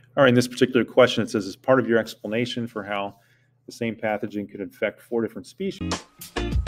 All right, in this particular question, it says, as part of your explanation for how the same pathogen could infect 4 different species,